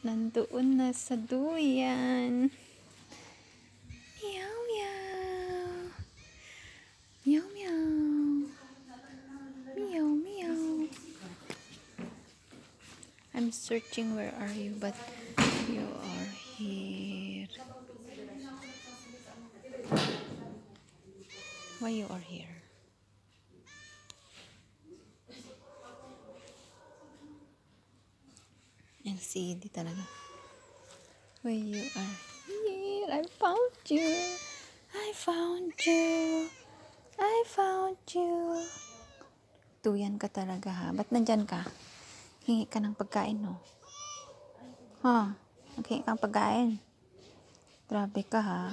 Nandoon na sa duyan. Meow meow. Meow meow. Meow meow. I'm searching where are you, but you are here. Why you are here? LCD talaga. Why you are here? I found you. I found you. I found you. Tuyan ka talaga ha. Ba't nandyan ka? Hingi ka ng pagkain no? Ha? Naghingi ka ng pagkain? Grabe ka ha.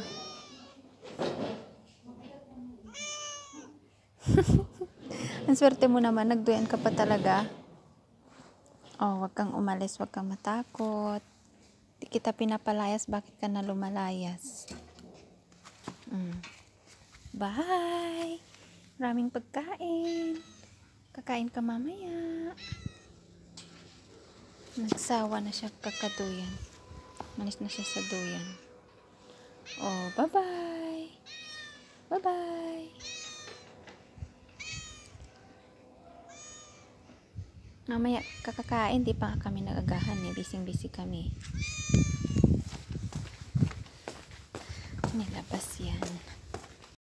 Ang swerte mo naman. Nagduyan ka pa talaga. Oh, wag kang umalis. Wag kang matakot. Di kita pinapalayas. Bakit ka na lumalayas? Bye! Maraming pagkain. Kakain ka mamaya. Nagsawa na siya kakaduyan. Manis na siya sa duyan. Oh, bye-bye! Bye-bye! Mamaya kakakain. Di pa kami nagagahan eh. Bising-busy kami. Nilabas yan.